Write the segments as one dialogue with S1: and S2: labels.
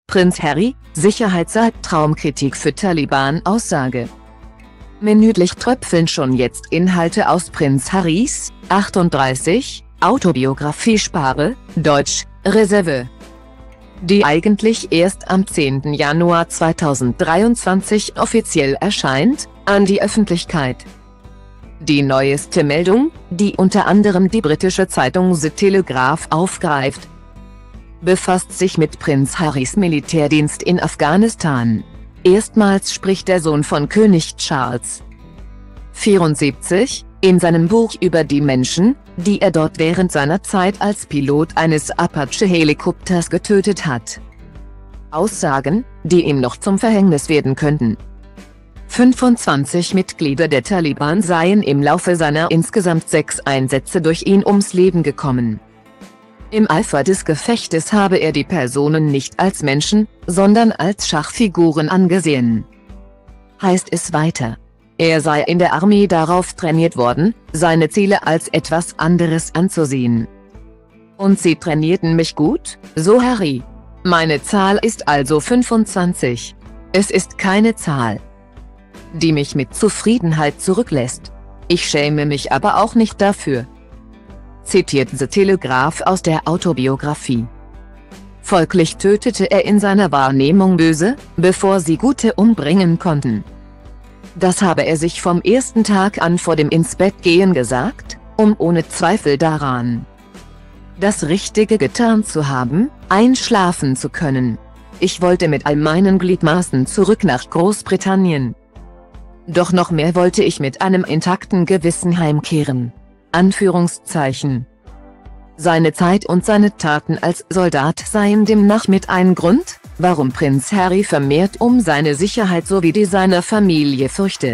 S1: Prinz Harry, Sicherheitsalbtraumkritik für Taliban-Aussage. Minütlich tröpfeln schon jetzt Inhalte aus Prinz Harrys, 38, Autobiografie Spare, Deutsch, Reserve, die eigentlich erst am 10. Januar 2023 offiziell erscheint, an die Öffentlichkeit. Die neueste Meldung, die unter anderem die britische Zeitung The Telegraph aufgreift, befasst sich mit Prinz Harrys Militärdienst in Afghanistan. Erstmals spricht der Sohn von König Charles, 74, in seinem Buch über die Menschen, die er dort während seiner Zeit als Pilot eines Apache-Helikopters getötet hat. Aussagen, die ihm noch zum Verhängnis werden könnten. 25 Mitglieder der Taliban seien im Laufe seiner insgesamt 6 Einsätze durch ihn ums Leben gekommen. Im Eifer des Gefechtes habe er die Personen nicht als Menschen, sondern als Schachfiguren angesehen. Heißt es weiter. Er sei in der Armee darauf trainiert worden, seine Ziele als etwas anderes anzusehen. Und sie trainierten mich gut, so Harry. Meine Zahl ist also 25. Es ist keine Zahl, die mich mit Zufriedenheit zurücklässt. Ich schäme mich aber auch nicht dafür. Zitiert The Telegraph aus der Autobiografie. Folglich tötete er in seiner Wahrnehmung Böse, bevor sie Gute umbringen konnten. Das habe er sich vom ersten Tag an vor dem Ins-Bett-Gehen gesagt, um ohne Zweifel daran, das Richtige getan zu haben, einschlafen zu können. Ich wollte mit all meinen Gliedmaßen zurück nach Großbritannien. Doch noch mehr wollte ich mit einem intakten Gewissen heimkehren. Anführungszeichen. Seine Zeit und seine Taten als Soldat seien demnach mit ein Grund, warum Prinz Harry vermehrt um seine Sicherheit sowie die seiner Familie fürchte.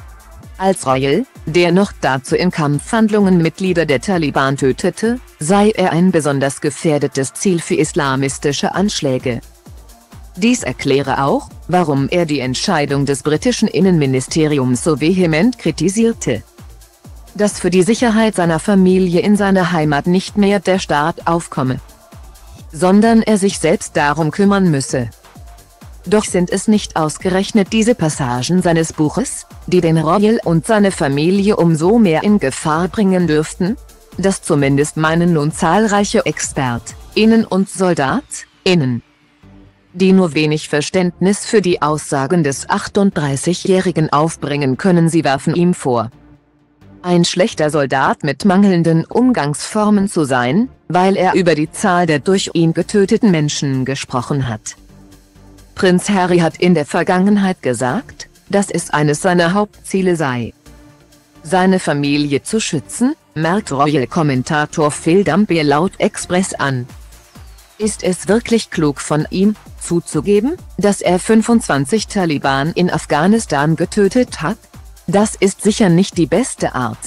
S1: Als Royal, der noch dazu in Kampfhandlungen Mitglieder der Taliban tötete, sei er ein besonders gefährdetes Ziel für islamistische Anschläge. Dies erkläre auch, warum er die Entscheidung des britischen Innenministeriums so vehement kritisierte, dass für die Sicherheit seiner Familie in seiner Heimat nicht mehr der Staat aufkomme, sondern er sich selbst darum kümmern müsse. Doch sind es nicht ausgerechnet diese Passagen seines Buches, die den Royal und seine Familie umso mehr in Gefahr bringen dürften? Das zumindest meinen nun zahlreiche ExpertInnen und SoldatInnen, die nur wenig Verständnis für die Aussagen des 38-Jährigen aufbringen können. Sie werfen ihm vor, ein schlechter Soldat mit mangelnden Umgangsformen zu sein, weil er über die Zahl der durch ihn getöteten Menschen gesprochen hat. Prinz Harry hat in der Vergangenheit gesagt, dass es eines seiner Hauptziele sei, seine Familie zu schützen, merkt Royal-Kommentator Phil Dampier laut Express an. Ist es wirklich klug von ihm, zuzugeben, dass er 25 Taliban in Afghanistan getötet hat? Das ist sicher nicht die beste Art,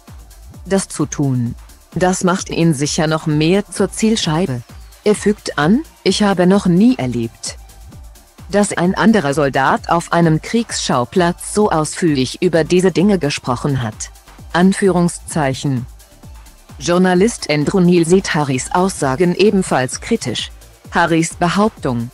S1: das zu tun. Das macht ihn sicher noch mehr zur Zielscheibe. Er fügt an, ich habe noch nie erlebt, dass ein anderer Soldat auf einem Kriegsschauplatz so ausführlich über diese Dinge gesprochen hat. Anführungszeichen. Journalist Andrew Neil sieht Harrys Aussagen ebenfalls kritisch. Harrys Behauptung,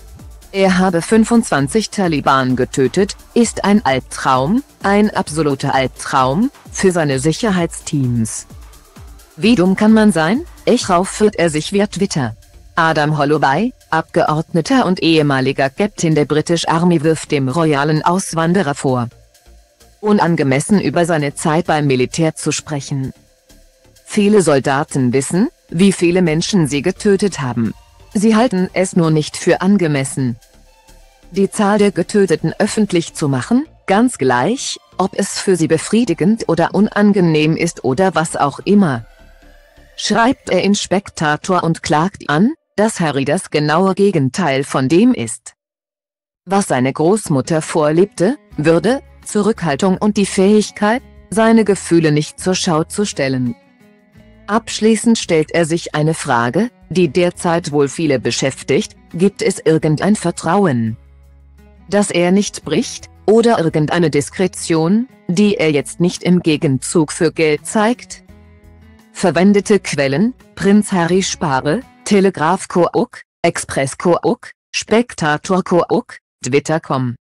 S1: er habe 25 Taliban getötet, ist ein Albtraum, ein absoluter Albtraum, für seine Sicherheitsteams. Wie dumm kann man sein? Rauf führt er sich via Twitter. Adam Holloway, Abgeordneter und ehemaliger Captain der British Army, wirft dem royalen Auswanderer vor, unangemessen über seine Zeit beim Militär zu sprechen. Viele Soldaten wissen, wie viele Menschen sie getötet haben. Sie halten es nur nicht für angemessen, die Zahl der Getöteten öffentlich zu machen, ganz gleich, ob es für sie befriedigend oder unangenehm ist oder was auch immer. Schreibt er in Spectator und klagt an, dass Harry das genaue Gegenteil von dem ist, was seine Großmutter vorlebte, Würde, Zurückhaltung und die Fähigkeit, seine Gefühle nicht zur Schau zu stellen. Abschließend stellt er sich eine Frage, die derzeit wohl viele beschäftigt: Gibt es irgendein Vertrauen, das er nicht bricht, oder irgendeine Diskretion, die er jetzt nicht im Gegenzug für Geld zeigt? Verwendete Quellen: Prinz Harry Spare, Telegraph Cook, Express Cook, Spektator Kook, Twitter.com